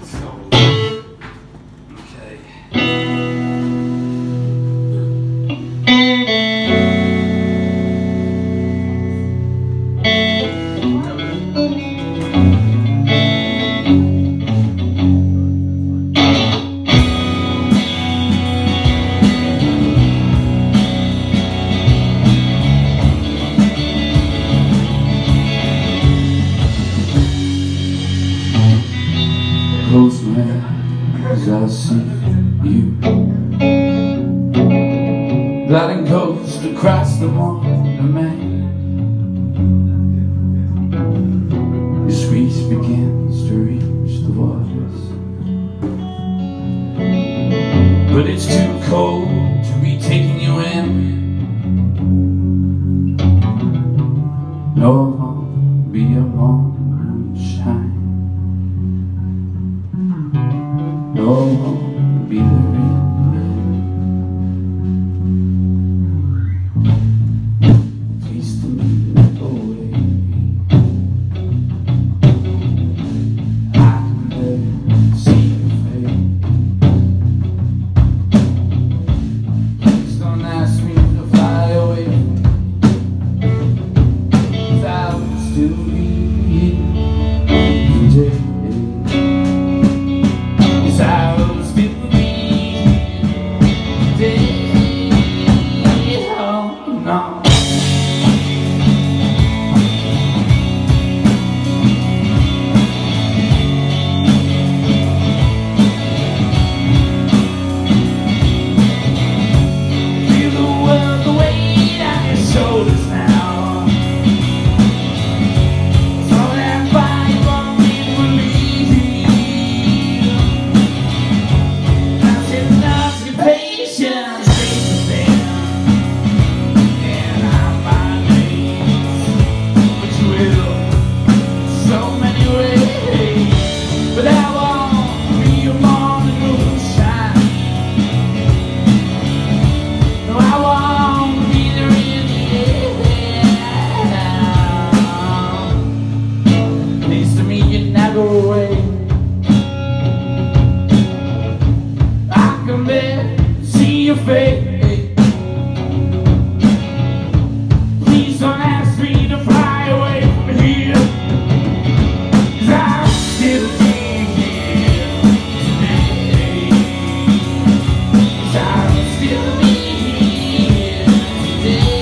Close my eyes, I see you gliding coast across the moor to Maine. Your screech begins to reach the waters, but it's too cold to be taking you in. No, I'll be a moonshine. No, I'll be the rain. Please to me, go away. I can bear see your face. Please don't ask me to fly away, 'cause I will still be here today. I will still be today. Oh no. Feel the world, the weight on your shoulders now. Throw that fire, won't be believe. Patience, and I'm my days, but you will so many ways. But I won't be your morning moonshine. No, I won't be there in the end. Please to me, you never go away. I can bear see your face. Please don't ask me to fly away from here, 'cause I'm still here today. 'Cause I'm still here today.